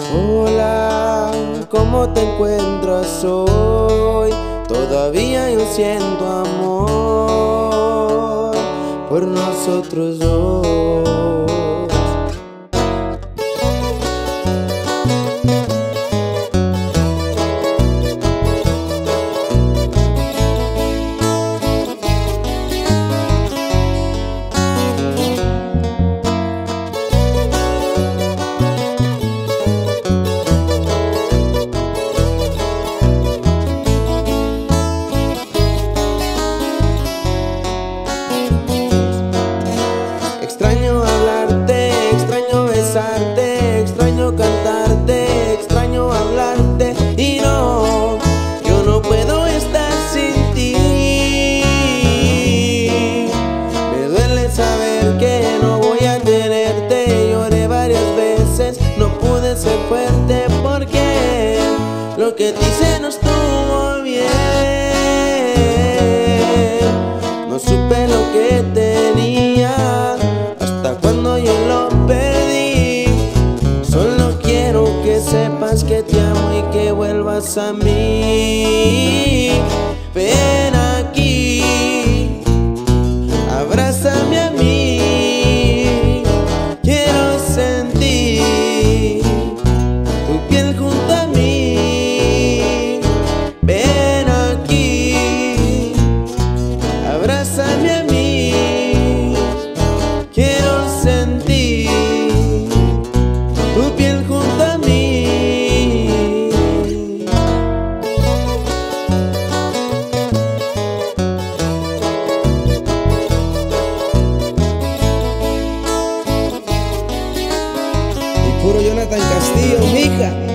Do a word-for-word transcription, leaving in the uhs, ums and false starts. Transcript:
Hola, ¿cómo te encuentras hoy? Todavía yo siento amor por nosotros dos. Extraño hablarte, extraño besarte, extraño cantarte, extraño hablarte y no, yo no puedo estar sin ti. Me duele saber que no voy a tenerte, lloré varias veces, no pude ser fuerte porque lo que te hice no estuvo bien. No supe lo que tenía cuando yo lo perdí. Solo quiero que sepas que te amo y que vuelvas a mí. Ven aquí, abrázame a mí. Quiero sentir tu piel junto a mí. Ven aquí, abrázame a mí. Quiero sentir tu piel junto a mí. Y puro Jonathan Castillo, mija.